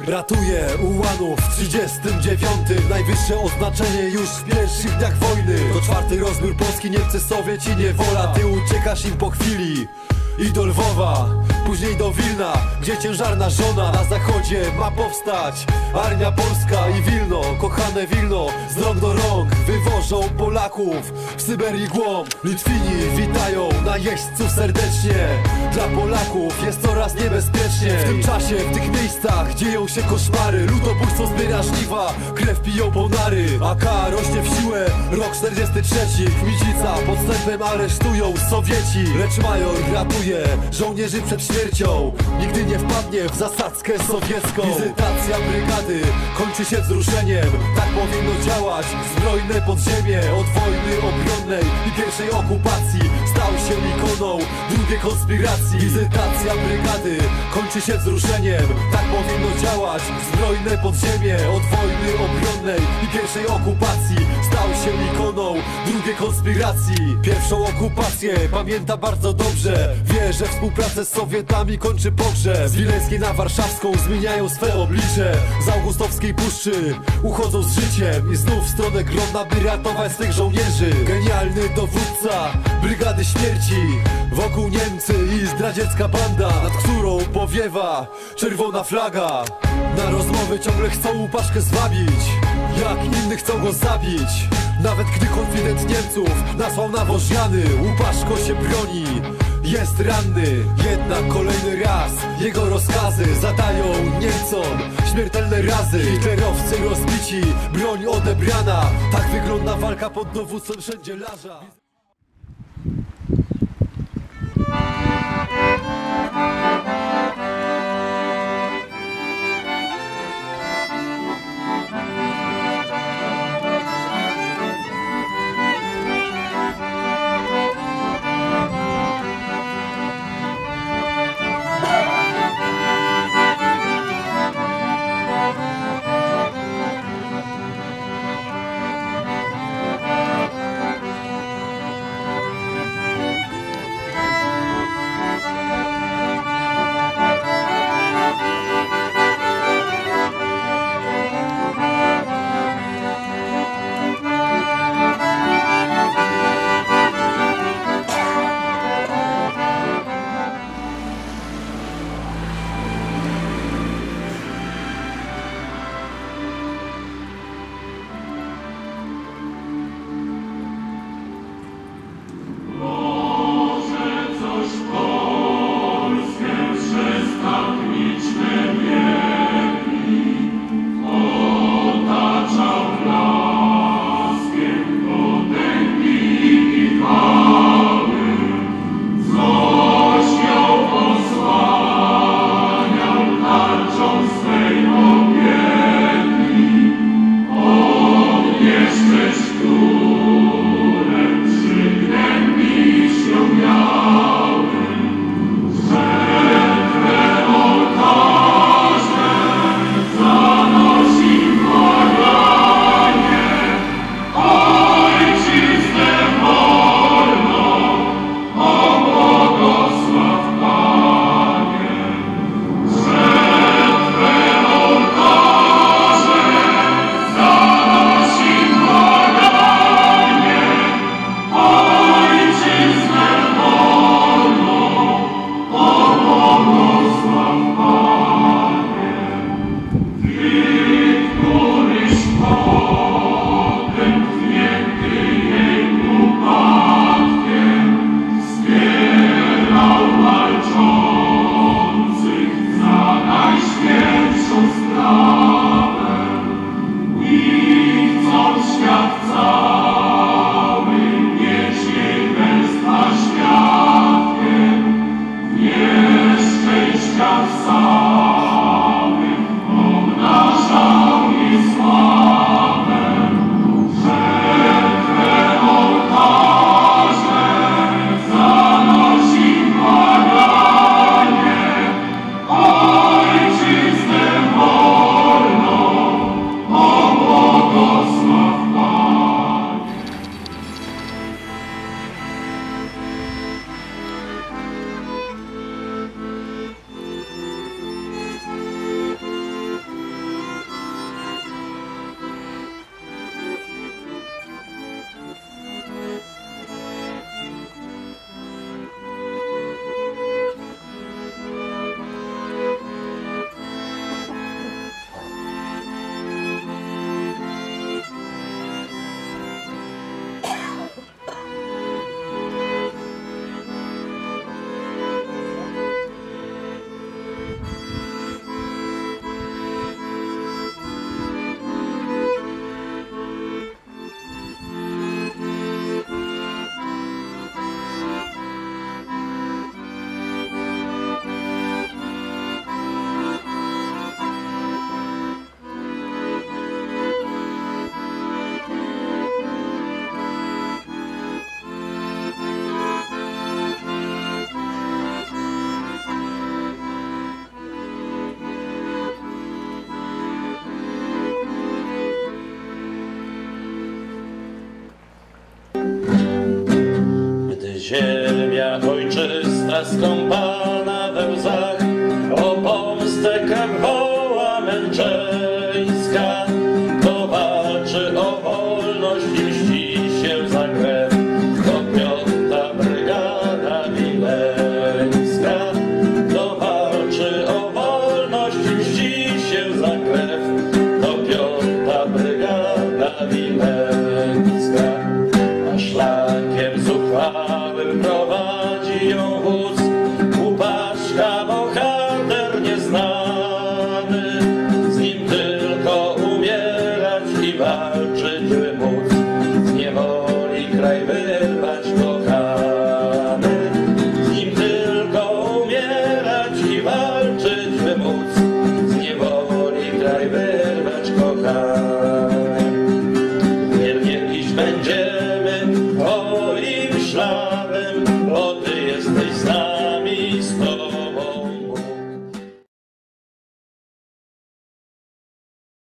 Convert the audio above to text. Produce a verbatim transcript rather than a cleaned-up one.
Ratuje ułanów w trzydziestym dziewiątym. Najwyższe oznaczenie już w pierwszych dniach wojny. To czwarty rozbiór Polski, Niemcy, Sowieci, niewola. Ty uciekasz im po chwili i do Lwowa, później do Wilna, gdzie ciężarna żona. Na zachodzie ma powstać Armia Polska i Wilno, kochane Wilno, z rąk do rąk wywożą Polaków w Syberii głąb. Litwini witają najeźdźców serdecznie. Dla Polaków jest coraz niebezpiecznie. W tym czasie, w tych miejscach dzieją się koszmary. Ludobójstwo zbiera żniwa, krew piją ponary. A K rośnie w siłę, rok czterdziesty trzeci. Chmidzica podstępem aresztują Sowieci. Lecz major ratuje żołnierzy przed śmiercią. Nigdy nie wpadnie w zasadzkę sowiecką. Wizytacja brygady kończy się wzruszeniem. Tak powinno działać zbrojne podziemie. Od wojny obronnej i pierwszej okupacji stał się ikoną drugiej konspiracji. Wizytacja brygady kończy się wzruszeniem. Tak powinno działać zbrojne podziemie. Od wojny obronnej i pierwszej okupacji stał się ikoną drugiej konspiracji. Pierwszą okupację pamięta bardzo dobrze. Wie, że współpracę z Sowietami kończy pogrzeb. Z Wileńskiej na Warszawską zmieniają swe oblicze. Z Augustowskiej Puszczy uchodzą z życiem i znów w stronę Grodna, by ratować swych żołnierzy. Genialny dowódca Brygady Śmierci. Wokół Niemcy i zdradziecka banda, nad którą powiewa czerwona flaga. Na rozmowy ciągle chcą Łupaszkę zwabić, jak innych chcą go zabić. Nawet gdy konfident Niemców nasłał nawożniany, Łupaszko się broni, jest ranny. Jednak kolejny raz jego rozkazy zadają Niemcom śmiertelne razy. Hitlerowcy rozbici, broń odebrana. Tak wygląda walka pod dowództwem Szędzielarza. Ziemia ojczysta skąpana we łzach, o pomstę krew woła męczeńska. Kto walczy o wolność i